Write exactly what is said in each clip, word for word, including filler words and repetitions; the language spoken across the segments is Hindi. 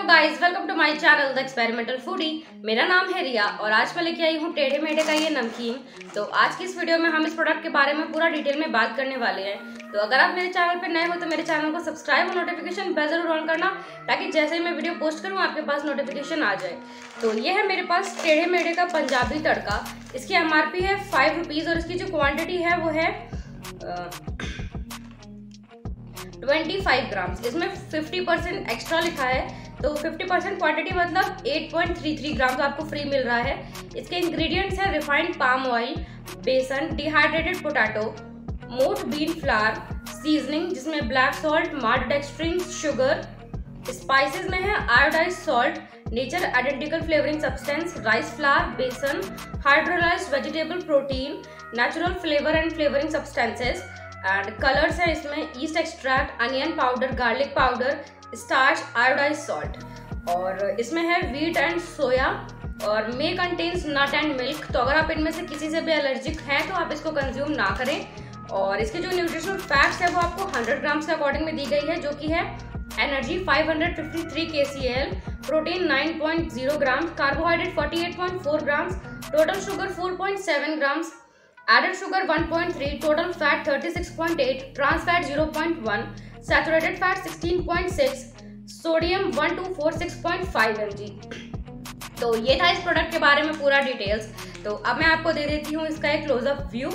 Guys, welcome to my channel the experimental foodie. मेरा नाम है रिया और आज मैं लेके आई हूँ टेढ़े मेढ़े का ये नमकीन। तो आज की इस वीडियो में हम इस प्रोडक्ट के बारे में पूरा डिटेल में बात करने वाले हैं। तो अगर आप मेरे चैनल पर नए हो तो मेरे चैनल को सब्सक्राइब और नोटिफिकेशन बेल जरूर ऑन करना, ताकि जैसे ही मैं वीडियो पोस्ट करूँ आपके पास नोटिफिकेशन आ जाए। तो ये है मेरे पास टेढ़े मेढ़े का पंजाबी तड़का। इसकी एम आर पी है फाइव रुपीज़ और इसकी जो क्वान्टिटी है वो है पच्चीस ग्राम्स। इसमें पचास परसेंट एक्स्ट्रा लिखा है, तो पचास परसेंट क्वांटिटी मतलब आठ पॉइंट तीन तीन ग्राम्स आपको फ्री मिल रहा है। इसके इंग्रेडिएंट्स है refined palm oil, besan, dehydrated potato, moth bean flour, seasoning जिसमें black salt, maltodextrin, sugar. Spices में है iodised salt, nature identical flavouring substance, rice flour, besan, hydrolysed vegetable protein, natural flavour and flavouring substances and colours है इसमें yeast extract, onion powder, garlic powder, starch, iodised salt. और इसमें है व्हीट एंड सोया और may contains nut and milk. तो अगर आप इनमें से किसी से भी एलर्जिक हैं तो आप इसको कंज्यूम ना करें। और इसके जो न्यूट्रिशनल फैक्ट्स है वो आपको सौ ग्राम्स के अकॉर्डिंग में दी गई है, जो कि है एनर्जी पाँच सौ तिरेपन के सी एल, प्रोटीन नौ पॉइंट ज़ीरो ग्राम्स, कार्बोहाइड्रेट अड़तालीस पॉइंट चार ग्राम्स, टोटल शुगर चार पॉइंट सात grams, added sugar one point three, total fat छत्तीस पॉइंट आठ, trans fat zero point one, saturated fat सोलह point six, sodium one two four six point five M G. तो ये था इस प्रोडक्ट के बारे में पूरा डिटेल्स। तो अब मैं आपको दे देती हूँ इसका एक क्लोजअप व्यू।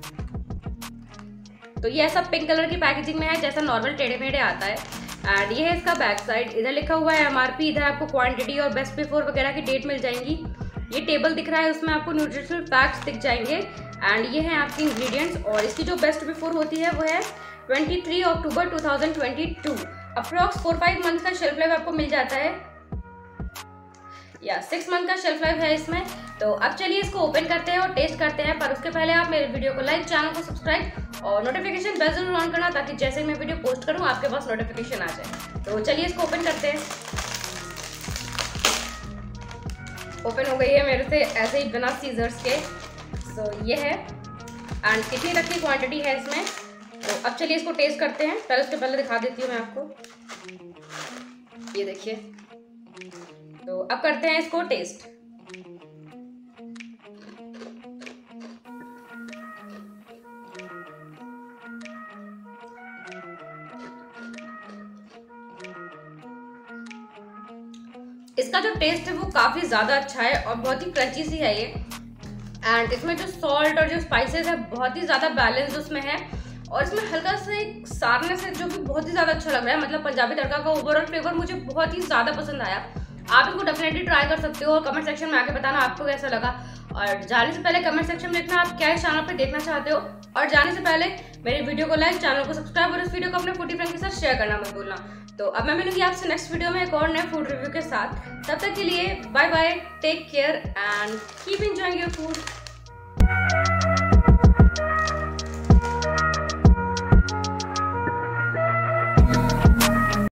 तो ये ऐसा पिंक कलर की पैकेजिंग में है, जैसा नॉर्मल टेढ़े मेढ़े आता है। एंड ये है इसका बैक साइड। इधर लिखा हुआ है एम आर पी, इधर आपको क्वांटिटी और बेस्ट बिफोर वगैरह की डेट मिल जाएंगी। ये टेबल दिख रहा है, उसमें आपको न्यूट्रिशनल फैक्ट्स दिख जाएंगे। एंड ये है आपके इंग्रेडिएंट्स। और इसकी जो बेस्ट बिफोर होती है वो है तेईस अक्टूबर दो हज़ार बाईस। अप्रॉक्स फोर फाइव मंथ का शेल्फ लाइफ आपको मिल जाता है, या सिक्स मंथ का शेल्फ लाइफ है इसमें। तो अब चलिए इसको ओपन करते हैं और टेस्ट करते हैं। पर उसके पहले आप मेरे वीडियो को लाइक, चैनल को सब्सक्राइब और नोटिफिकेशन बेल जरूर ऑन करना, ताकि जैसे ही मैं वीडियो पोस्ट करूँ आपके पास नोटिफिकेशन आ जाए। तो चलिए इसको ओपन करते हैं। ओपन हो गई है मेरे से ऐसे ही बिना सीजर्स के। सो ये है एंड कितनी तक की क्वांटिटी है इसमें। तो अब चलिए इसको टेस्ट करते हैं। पहले उसके पहले दिखा देती हूँ मैं आपको, ये देखिए। तो अब करते हैं इसको टेस्ट। इसका जो टेस्ट है वो काफी ज्यादा अच्छा है और बहुत ही क्रंची सी है ये। एंड इसमें जो सॉल्ट और जो स्पाइसेस है बहुत ही ज्यादा बैलेंस उसमें है। और इसमें हल्का सा एक सारनेस है जो कि बहुत ही ज्यादा अच्छा लग रहा है। मतलब पंजाबी तड़का का ओवरऑल फ्लेवर मुझे बहुत ही ज्यादा पसंद आया। आप इसको डेफिनेटली ट्राई कर सकते हो और कमेंट सेक्शन में आके बताना आपको कैसा लगा। और जाने से पहले कमेंट सेक्शन में लिखना आप क्या इस चैनल पे देखना चाहते हो। और जाने से पहले मेरे वीडियो को लाइक, चैनल को सब्सक्राइब और इस वीडियो को अपने फूडी फ्रेंड के साथ शेयर करना मत भूलना। तो अब मैं मिलूंगी आपसे नेक्स्ट वीडियो में एक और नए फूड रिव्यू के साथ। तब तक के लिए bye bye, take care and keep enjoying your food.